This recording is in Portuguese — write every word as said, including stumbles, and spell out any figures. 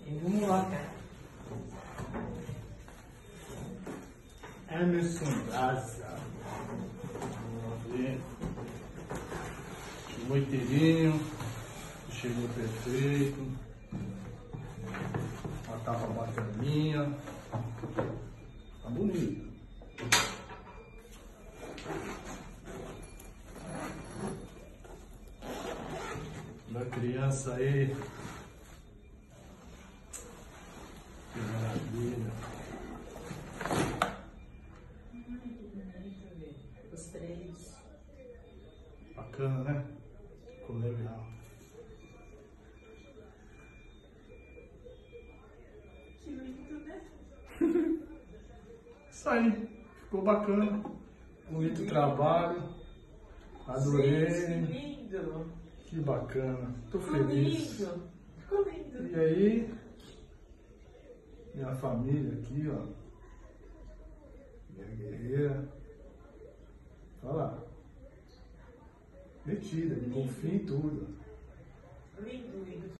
E vamos lá, cara. Emerson Braza. Vamos ver. Chegou inteirinho. Chegou perfeito. A capa bacaninha. Tá bonito. Da criança aí. Que maravilha. Os três. Bacana, né? Ficou legal. Que lindo, né? Isso aí. Ficou bacana. Bonito trabalho. Adorei. Gente, que lindo. Que bacana. Tô Ficou feliz. lindo. Ficou lindo. E aí, minha família aqui, ó. Minha guerreira. Olha lá. Metida, confia em tudo. Lindo, lindo.